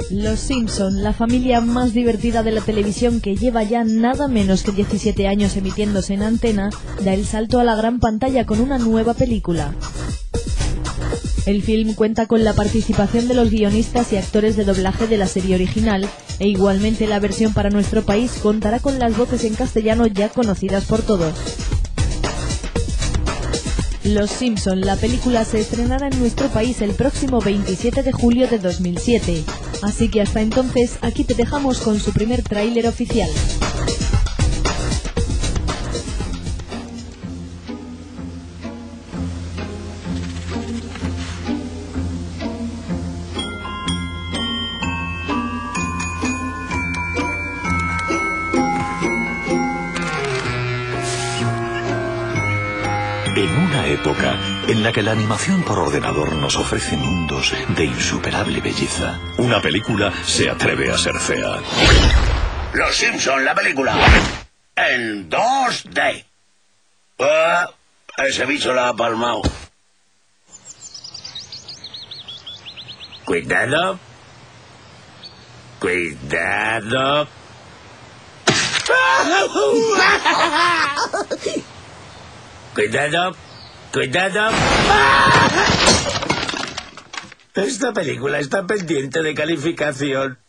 Los Simpson, la familia más divertida de la televisión que lleva ya nada menos que 17 años emitiéndose en antena, da el salto a la gran pantalla con una nueva película. El film cuenta con la participación de los guionistas y actores de doblaje de la serie original, e igualmente la versión para nuestro país contará con las voces en castellano ya conocidas por todos. Los Simpson, la película, se estrenará en nuestro país el próximo 27 de julio de 2007. Así que hasta entonces, aquí te dejamos con su primer tráiler oficial. En una época en la que la animación por ordenador nos ofrece mundos de insuperable belleza, una película se atreve a ser fea. Los Simpson, la película. En 2D. Ese bicho la ha palmado. Cuidado. Cuidado. Cuidado, cuidado. Esta película está pendiente de calificación.